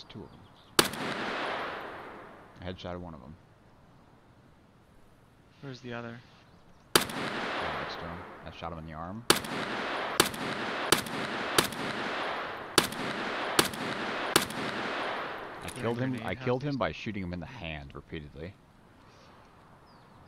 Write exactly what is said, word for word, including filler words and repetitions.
It's two of them. I headshotted one of them. Where's the other? Right next to him. I shot him in the arm. I killed him. I killed him by shooting him in the hand repeatedly.